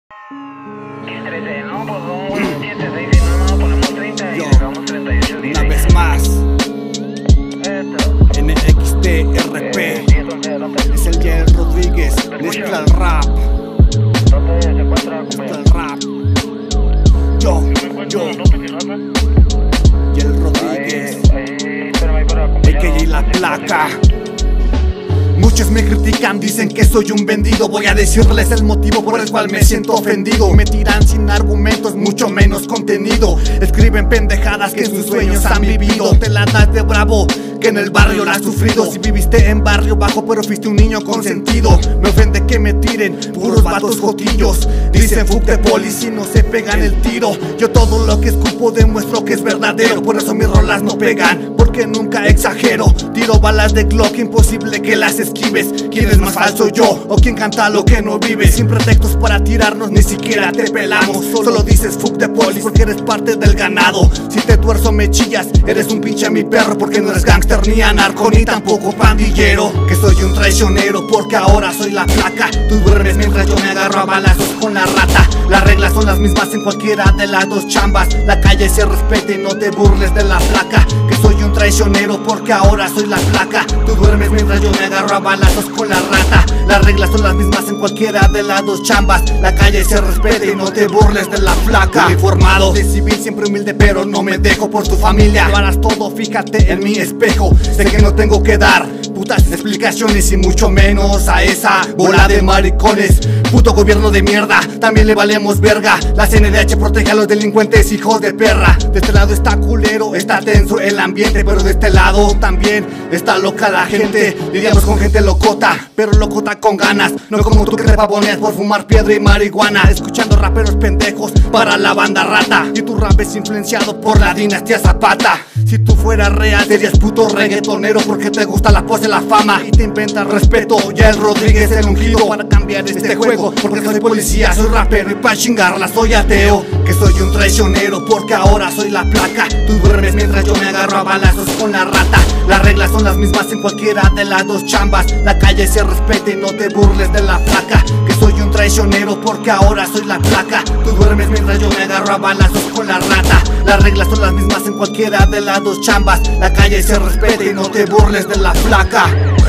Yo, una vez más, NXTRP, es el Yael Rodríguez, mezcla el rap, Yo, Yael Rodríguez, AKA La Placa. Muchos me critican, dicen que soy un vendido. Voy a decirles el motivo por el cual me siento ofendido. Me tiran sin argumentos, mucho menos contenido. Escriben pendejadas que en sus sueños han vivido. Te la das de bravo, que en el barrio la has sufrido. Si viviste en barrio bajo pero fuiste un niño consentido. Me ofende que me tiren puros vatos jotillos. Dicen fuck de polis y no se pegan el tiro. Yo todo lo que escupo demuestro que es verdadero. Por eso mis rolas no pegan, porque nunca exagero. Tiro balas de Glock, imposible que las esquives. ¿Quién es más falso, yo o quien canta lo que no vive? Sin pretextos para tirarnos, ni siquiera te pelamos. Solo dices fuck de polis porque eres parte del ganado. Si te tuerzo me chillas, eres un pinche mi perro. Porque no eres gangster, ni anarco, ni tampoco pandillero. Que soy un traicionero porque ahora soy La Placa. Tú duermes mientras yo me agarro a balazos con la rata. Las reglas son las mismas en cualquiera de las dos chambas. La calle se respeta y no te burles de La Placa. Que soy un traicionero porque ahora soy La Placa. Tú duermes mientras yo me agarro a balazos con la rata. Las reglas son las mismas en cualquiera de las dos chambas. La calle se respeta y no te burles de La Placa. Uniformado de civil, siempre humilde, pero no me dejo por tu familia. Lo harás todo, fíjate en mi espejo. Sé que no tengo que dar putas explicaciones y mucho menos a esa bola de maricones. Puto gobierno de mierda, también le valemos verga. La CNDH protege a los delincuentes, hijos de perra. De este lado está culero, está tenso el ambiente, pero de este lado también está loca la gente. Lidiamos con gente locota, pero locota con ganas. No como tú que te pavoneas por fumar piedra y marihuana. Escuchando raperos pendejos para la banda rata. Y tu rap es influenciado por la dinastía Zapata. Si tú fueras real serías puto reggaetonero, porque te gusta la pose, la fama y te inventas respeto. Yael Rodríguez el ungido para cambiar este juego. Porque soy policía, soy rapero y pa' chingarla soy ateo. Que soy un traicionero porque ahora soy La Placa. Tú duermes mientras yo me agarro a balazos con la rata. Las reglas son las mismas en cualquiera de las dos chambas. La calle se respeta y no te burles de La Placa. Que soy un traicionero porque ahora soy La Placa. Tú duermes mientras yo me agarro a balazos con la rata. Las reglas son las mismas en cualquiera de las dos chambas. La calle se respeta y no te burles de La Placa.